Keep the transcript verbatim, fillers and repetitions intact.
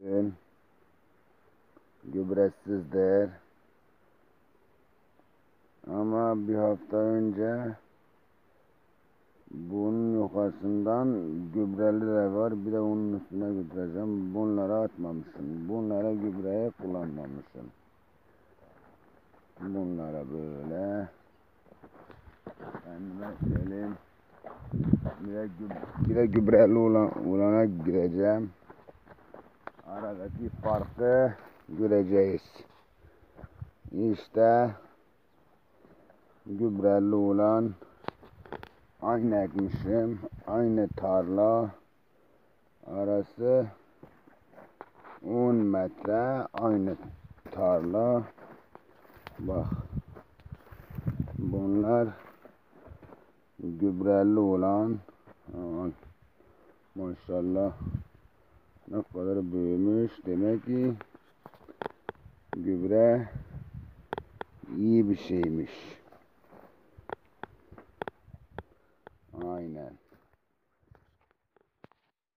Ün gübretsizdir. Ama bir hafta önce bunun yukarısından gübreli de var. Bir de onun üstüne götüreceğim. Bunları atmamışım. Bunlara gübreye kullanmamışım. Bunlara böyle kendime söyleyeyim. Bir de, bir de gübreli olan, olana gireceğim. Aradaki farkı göreceğiz. İşte gübreli olan aynı ekmişim, aynı tarla, arası on metre, aynı tarla. Bak, bunlar gübreli olan. Aman, maşallah ne kadar büyümüş, demek ki gübre iyi bir şeymiş. Aynen.